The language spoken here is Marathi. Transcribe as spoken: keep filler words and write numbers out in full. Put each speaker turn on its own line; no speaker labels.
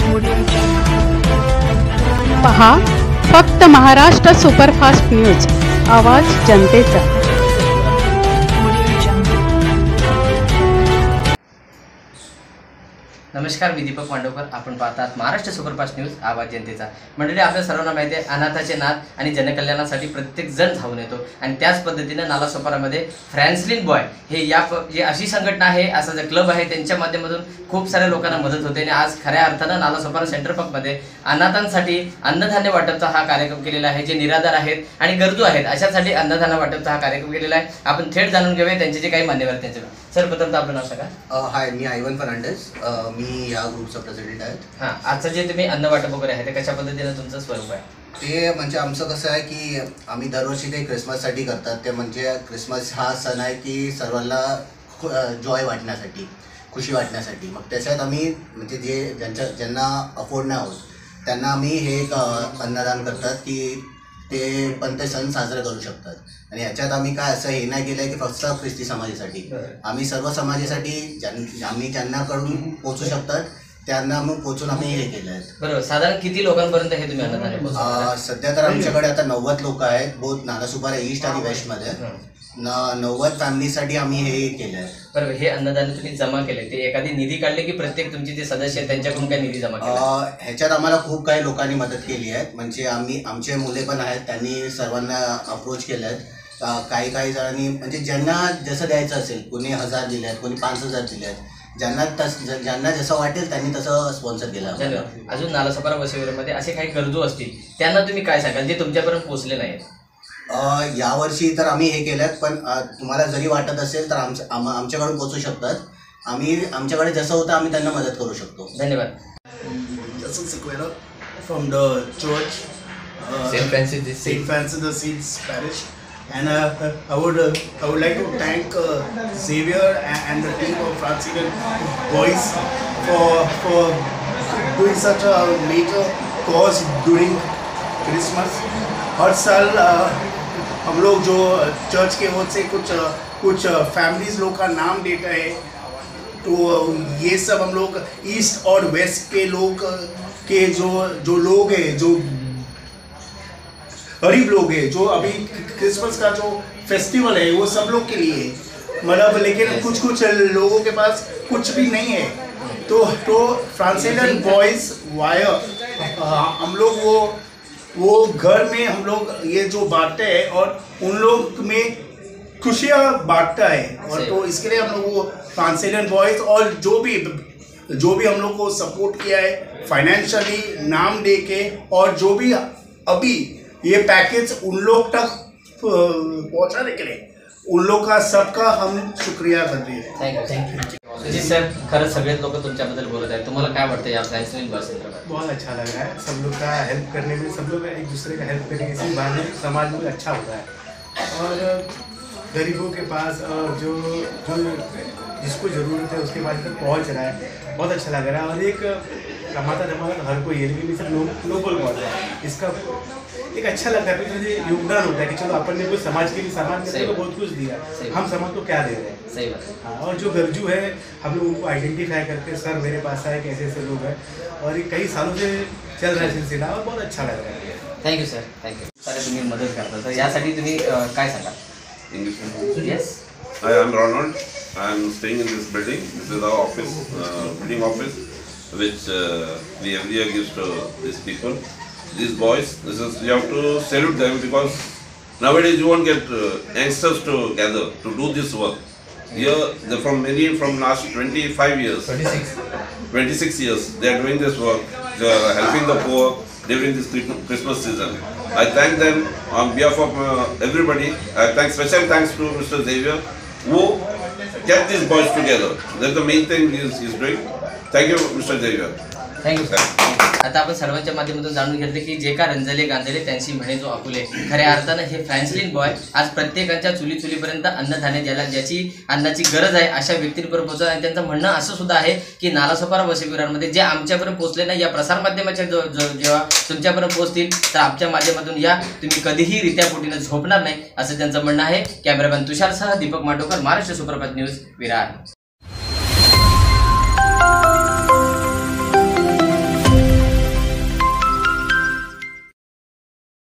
पहा फक्त महाराष्ट्र सुपरफास्ट न्यूज, आवाज जनतेचा।
नमस्कार, मी दीपक मांडवकर। आपण पाहतात महाराष्ट्र सुपरफास्ट न्यूज, आवाज जनतेचा। मंडळी, आपल्या सर्वांना माहिती आहे, अनाथाचे नाथ आणि जनकल्याणासाठी प्रत्येक जण धावून येतो आणि त्याच पद्धतीने नालासोपारामध्ये फ्रँसलिन बॉय हे या जे अशी संघटना आहे, असा जो क्लब आहे, त्यांच्या माध्यमातून खूप साऱ्या लोकांना मदत होते आणि आज खऱ्या अर्थानं नालासोपारा सेंटर पबमध्ये अनाथांसाठी अन्नधान्य वाटपचा हा कार्यक्रम केलेला आहे। जे निराधार आहेत आणि गरजू आहेत अशासाठी अन्नधान्य वाटपचा हा कार्यक्रम केलेला आहे। आपण थेट जाणून घेऊया त्यांचे जे काही मान्यवर आहेत त्यांचे। सर, प्रथम आपलं नाव सांगा।
हाय, मी आयवन फर्नांडिस, मी या ग्रुपचा प्रेसिडेंट आहे।
हां, आजचं जे तुम्ही अन्न वाटप वगैरे आहे ते कशा पद्धतीने तुमचं स्वरूप आहे?
ते म्हणजे आमचं कसं आहे की आम्ही दरवर्षी ते क्रिसमससाठी करतात। ते म्हणजे क्रिसमस हा सण आहे की सर्वांना जॉय वाटण्यासाठी, खुशी वाटण्यासाठी। मग त्याच्यात आम्ही म्हणजे जे ज्यांच्या ज्यांना अफोर्ड नाही होत त्यांना आम्ही हे एक अन्नदान करतात की ते पण ते सण साजरे करू शकतात। आणि याच्यात आम्ही काय असं हे नाही केलं आहे की फक्त ख्रिस्ती समाजासाठी, आम्ही सर्व समाजासाठी ज्यां आम्ही ज्यांनाकडून पोचू शकतात त्यांना मग पोचून आम्ही हे केलं आहे।
बरोबर, साधारण किती लोकांपर्यंत हे तुम्ही अन्नधान्य पोहोचवता?
सध्या तर आमच्याकडे आता नव्वद लोक आहेत, बोथ नालासोपारा ईस्ट आणि वेस्टमध्ये। न नव्वद फॅमिलीसाठी आम्ही हे केलं आहे।
बरोबर, हे अन्नधान्य तुम्ही जमा केले ते एखादी निधी काढले की प्रत्येक तुमचे जे सदस्य आहेत त्यांच्याकडून काही निधी जमा केला?
ह्याच्यात आम्हाला खूप काही लोकांनी मदत केली आहे। म्हणजे आम्ही आमचे मुले पण आहेत, त्यांनी सर्वांना अप्रोच केलं आहे। काही काही जणांनी म्हणजे ज्यांना जसं द्यायचं असेल, कोणी हजार दिले आहेत, कोणी पाच हजार दिले आहेत, ज्यांना तस ज्यांना जसं वाटेल त्यांनी तसं स्पॉन्सर केलं।
अजून नालासोपारा वसईविरामध्ये असे काही गरजू असतील त्यांना तुम्ही काय सांगाल जे तुमच्यापर्यंत पोहोचले नाहीत?
यावर्षी तर आम्ही हे केलं, पण तुम्हाला जरी वाटत असेल तर आमच्या आमच्याकडून पोहोचू शकतात। आम्ही आमच्याकडे जसं होतं आम्ही त्यांना मदत करू शकतो।
धन्यवाद।
From the church
Saint Francis
Saint Francis the seeds parish, and uh, I would uh, I would like to thank uh, Xavier and, and the team of Franciscan Boys for for doing such a major cause during Christmas। हर साल uh, हम लोग जो चर्च के ओर से कुछ uh, कुछ फैमिलीज लोग का नाम देता है, तो uh, ये सब हम लोग ईस्ट और वेस्ट के लोग uh, के जो जो लोग हैं, जो गरीब लोग हैं, जो अभी क्रिसमस का जो फेस्टिवल है वो सब लोग के लिए, मतलब लेकिन कुछ कुछ लोगों के पास कुछ भी नहीं है, तो तो फ्रांसिलियन बॉयज वायर हम लोग वो वो घर में हम लोग ये जो बांटते हैं और उन लोग में खुशियाँ बांटता है। और तो इसके लिए हम लोग वो फ्रांसिलियन बॉयज और जो भी जो भी हम लोग को सपोर्ट किया है फाइनेंशियली, नाम दे के, और जो भी अभी ये पैकेज उन लोग तक पहुंचाने के लिए उन लोग का सबका हम शुक्रिया करते हैं।
थैंक यू थैंक यू जी सर। खरंच सगळेच लोक तुमच्याबद्दल बोलत आहेत, तुम्हाला काय वाटतं या फ्रँसलिन बॉय संदर्भात?
बहुत अच्छा लग रहा है, सब लोग का हेल्प करने में, सब लोग एक दूसरे का हेल्प करने से बाहर समाज में अच्छा होता है। और गरीबों के पास जो जो जिसको ज़रूरत है उसके पास तक पहुँच रहा है, बहुत अच्छा लग रहा है। और एक कमाता धमाता हर कोई है, लेकिन सब नोबल कॉज है, इसका एक अच्छा लगता है, मुझे योगदान होता है कि चलो अपन ने कोई समाज के लिए समाज ने तो बहुत कुछ दिया, हम समाज को क्या दे रहे हैं।
सही बात।
हाँ, और जो गरजू है हम लोग उनको आइडेंटिफाई करके, सर मेरे पास आए कैसे ऐसे लोग हैं, और ये कई सालों से चल रहा है सिलसिला, और बहुत अच्छा लग रहा है।
Thank you sir, thank you. सर, तुम्ही मदत करता, तर यासाठी तुम्ही काय सांगाल?
English.
Yes.
Hi, I'm Ronald. I'm staying in this building. This is our office, uh, building office, which uh, we every year gives to these people, these boys. This is, you have to salute them, because nowadays you won't get uh, youngsters to gather to do this work. Here, they're from many from last twenty-five years.
twenty-six.
twenty-six years they are doing this work. They are helping the poor during this Christmas season. I thank them on behalf of uh, everybody. I thank special thanks to Mister Xavier, who kept these boys together. That's the main thing he is, he is doing. Thank you, Mister Xavier.
Thank you sir. आता आपण सर्वांच्या माध्यमातून जाणून घेतले की जे का रंजले गांजले त्यांची म्हणे जो आपुले, खऱ्या अर्थानं हे फ्रँसलिन बॉय आज प्रत्येकाच्या चुली चुलीपर्यंत अन्नधान्य द्यायला, ज्याची अन्नाची गरज आहे अशा व्यक्तींपर्यंत पोहोचत। आणि त्यांचं म्हणणं असं सुद्धा आहे की नालासोपारा वसईविरामध्ये जे आमच्यापर्यंत पोहोचले ना, या प्रसारमाध्यमाच्या जेव्हा तुमच्यापर्यंत पोहोचतील तर आमच्या माध्यमातून या तुम्ही कधीही रित्या पोटीनं झोपणार नाही, असं त्यांचं म्हणणं आहे। कॅमेरामॅन तुषारसह दीपक मांडवकर, महाराष्ट्र सुपरफास्ट न्यूज, विरार।